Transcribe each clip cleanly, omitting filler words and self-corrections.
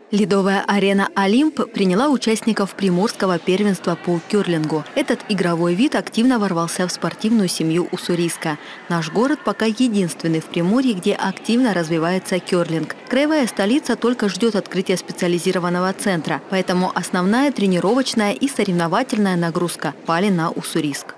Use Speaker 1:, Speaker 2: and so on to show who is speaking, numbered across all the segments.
Speaker 1: Ледовая арена «Олимп» приняла участников приморского первенства по кёрлингу. Этот игровой вид активно ворвался в спортивную семью Уссурийска. Наш город пока единственный в Приморье, где активно развивается кёрлинг. Краевая столица только ждет открытия специализированного центра, поэтому основная тренировочная и соревновательная нагрузка пали на Уссурийск.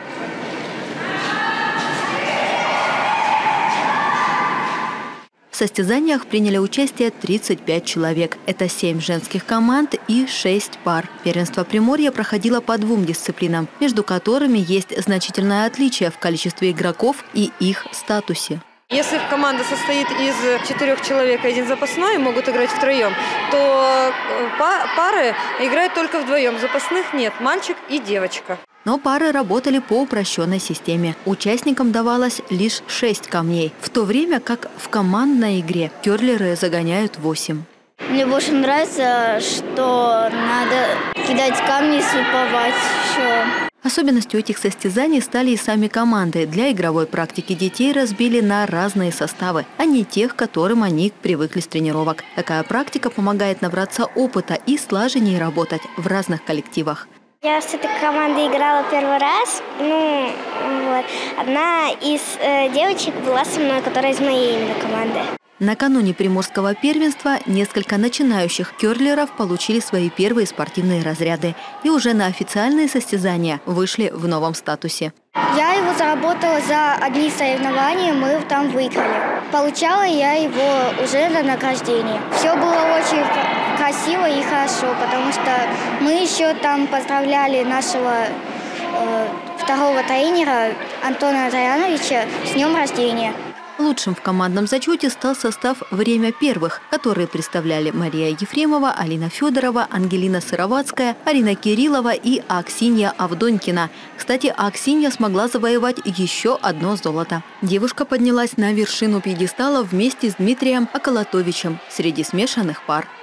Speaker 1: В состязаниях приняли участие 35 человек. Это 7 женских команд и 6 пар. Первенство Приморья проходило по 2 дисциплинам, между которыми есть значительное отличие в количестве игроков и их статусе.
Speaker 2: Если команда состоит из 4 человек и 1 запасной, могут играть втроем, то пары играют только вдвоем. Запасных нет, мальчик и девочка.
Speaker 1: Но пары работали по упрощенной системе. Участникам давалось лишь 6 камней, в то время как в командной игре кёрлеры загоняют 8.
Speaker 3: Мне больше нравится, что надо кидать камни и слиповать еще.
Speaker 1: Особенностью этих состязаний стали и сами команды. Для игровой практики детей разбили на разные составы, а не тех, к которым они привыкли с тренировок. Такая практика помогает набраться опыта и слаженнее работать в разных коллективах.
Speaker 4: Я с этой командой играла первый раз. Одна из девочек была со мной, которая из моей именно команды.
Speaker 1: Накануне приморского первенства несколько начинающих кёрлеров получили свои первые спортивные разряды и уже на официальные состязания вышли в новом статусе.
Speaker 3: Я его заработала за одни соревнования, мы там выиграли. Получала я его уже на награждение. Все было очень красиво и хорошо, потому что мы еще там поздравляли нашего второго тренера Антона Заяновича с днем рождения.
Speaker 1: Лучшим в командном зачете стал состав «Время первых», которые представляли Мария Ефремова, Алина Федорова, Ангелина Сыроватская, Арина Кириллова и Аксинья Авдонькина. Кстати, Аксинья смогла завоевать еще одно золото. Девушка поднялась на вершину пьедестала вместе с Дмитрием Околотовичем среди смешанных пар.